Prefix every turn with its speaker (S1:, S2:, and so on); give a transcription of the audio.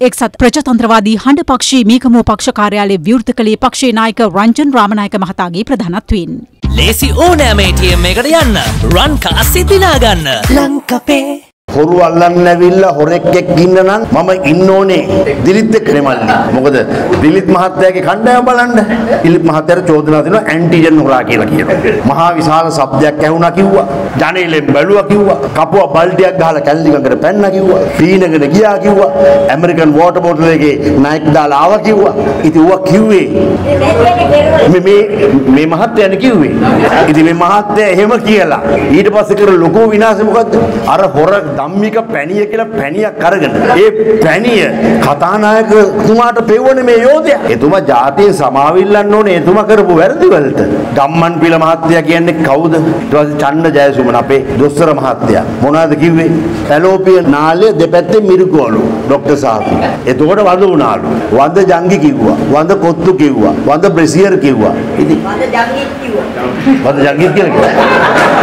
S1: එක්සත් ප්‍රජාතන්ත්‍රවාදී හඬපක්ෂී මීකමෝ පක්ෂ කාර්යාලයේ විවෘත කළේ පක්ෂයේ නායක රංජන් රාමනායක මහතාගේ ප්‍රධානත්වයෙන්.
S2: ලේසි ඕනෑම ATM එකකට යන්න රන් කාසි දිනා ගන්න. ලංකපේ
S3: හොරු අල්ලන්න ඇවිල්ලා හොරෙක් එක්ක ඉන්න නම් මම ඉන්න ඕනේ දිලිත් එක්කනේ මල්ලි. මොකද දිලිත් මහත්තයාගේ කණ්ඩායම බලන්න. දිලිත් මහත්තයාට චෝදනා දෙනවා ඇන්ටිජන් හොරා කියලා කියනවා. මහා විශාල ශබ්දයක් ඇහුණා කිව්වා. ජනේලෙන් බැලුවා කිව්වා. කපුවා බල්ටියක් ගහලා කැල්ලි ගඟට පැන්නා කිව්වා. පීනගෙන ගියා කිව්වා. ඇමරිකන් වෝටර් බෝටල් එකේ නයික් දාලා ආවා කිව්වා. ඉතින් ඌවා කිව්වේ මේ මහත්තයානේ කිව්වේ. ඉතින් මේ මහත්තයා එහෙම කියලා ඊට පස්සේ කර ලොකු විනාශය මොකද්ද? අර හොර ධම්මික පැණිය කියලා පැණියක් අරගෙන ඒ පැණිය කතානායකතුමාට පෙවුවනේ මේ යෝධයා. එතුමා ජාතිය සමාවිල්ලන්න ඕනේ එතුමා කරපු වැරදි වලට. ගම්මන් පිළ මහත්තයා කියන්නේ කවුද? ඊට පස්සේ චන්න ජයසුමන අපේ දොස්තර මහත්තයා මොනවද කිව්වේ? පැලෝපිය නාලය දෙපැත්තේ මිරිකුවලු ડોක්ටර් සාහතු. එතකොට වඳ උනාලු. වඳ ජංගි කිව්වා. වඳ කොත්තු කිව්වා. වඳ බ්‍රෙසියර් කිව්වා. ඉතින් වඳ ජංගි කිව්වා. වඳ ජංගි කියලා කිව්වා.